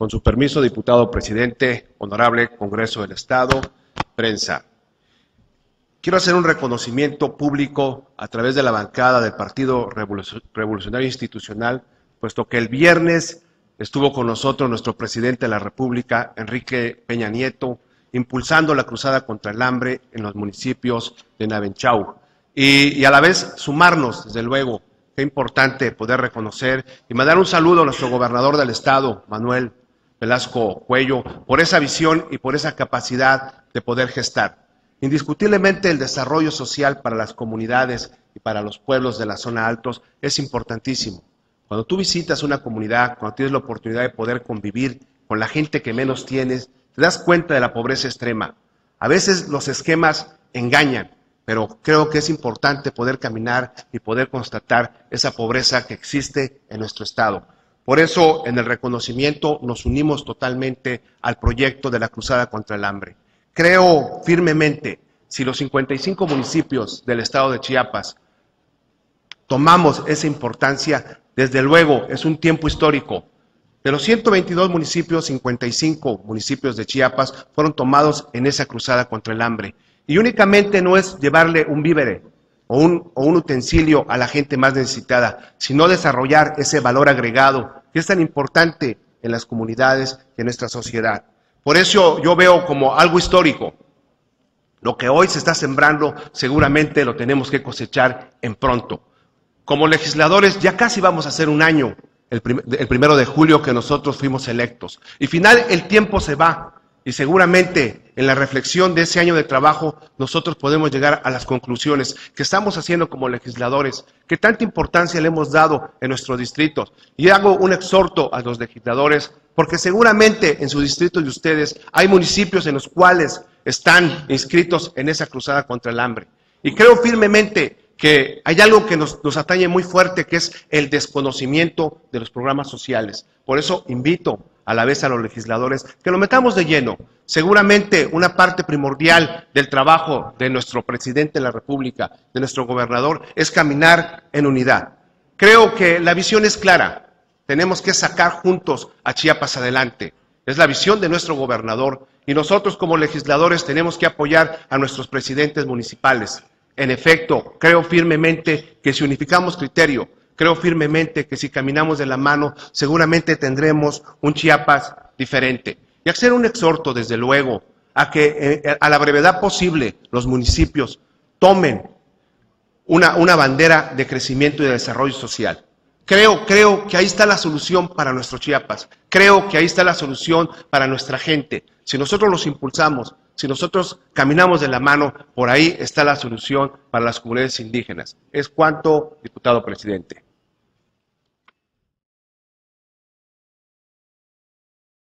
Con su permiso, diputado presidente, honorable Congreso del Estado, prensa. Quiero hacer un reconocimiento público a través de la bancada del Partido Revolucionario Institucional, puesto que el viernes estuvo con nosotros nuestro presidente de la República, Enrique Peña Nieto, impulsando la cruzada contra el hambre en los municipios de Navenchau. Y a la vez sumarnos, desde luego, qué importante poder reconocer y mandar un saludo a nuestro gobernador del Estado, Manuel Velasco Cuello, por esa visión y por esa capacidad de poder gestar. Indiscutiblemente el desarrollo social para las comunidades y para los pueblos de la zona altos es importantísimo. Cuando tú visitas una comunidad, cuando tienes la oportunidad de poder convivir con la gente que menos tienes, te das cuenta de la pobreza extrema. A veces los esquemas engañan, pero creo que es importante poder caminar y poder constatar esa pobreza que existe en nuestro estado. Por eso, en el reconocimiento, nos unimos totalmente al proyecto de la Cruzada contra el Hambre. Creo firmemente, si los 55 municipios del estado de Chiapas tomamos esa importancia, desde luego es un tiempo histórico. De los 122 municipios, 55 municipios de Chiapas fueron tomados en esa cruzada contra el hambre. Y únicamente no es llevarle un vívere o un utensilio a la gente más necesitada, sino desarrollar ese valor agregado que es tan importante en las comunidades y en nuestra sociedad. Por eso yo veo como algo histórico. Lo que hoy se está sembrando seguramente lo tenemos que cosechar en pronto. Como legisladores ya casi vamos a hacer un año, el 1 de julio que nosotros fuimos electos. Y final el tiempo se va y seguramente en la reflexión de ese año de trabajo nosotros podemos llegar a las conclusiones que estamos haciendo como legisladores, que tanta importancia le hemos dado en nuestros distritos. Y hago un exhorto a los legisladores porque seguramente en sus distritos de ustedes hay municipios en los cuales están inscritos en esa cruzada contra el hambre. Y creo firmemente que hay algo que nos atañe muy fuerte, que es el desconocimiento de los programas sociales. Por eso invito a la vez a los legisladores que lo metamos de lleno. Seguramente una parte primordial del trabajo de nuestro presidente de la República, de nuestro gobernador, es caminar en unidad. Creo que la visión es clara. Tenemos que sacar juntos a Chiapas adelante. Es la visión de nuestro gobernador y nosotros como legisladores tenemos que apoyar a nuestros presidentes municipales. En efecto, creo firmemente que si unificamos criterio, creo firmemente que si caminamos de la mano, seguramente tendremos un Chiapas diferente. Y hacer un exhorto, desde luego, a que a la brevedad posible los municipios tomen una bandera de crecimiento y de desarrollo social. Creo que ahí está la solución para nuestro Chiapas. Creo que ahí está la solución para nuestra gente. Si nosotros los impulsamos, si nosotros caminamos de la mano, por ahí está la solución para las comunidades indígenas. Es cuanto, diputado presidente.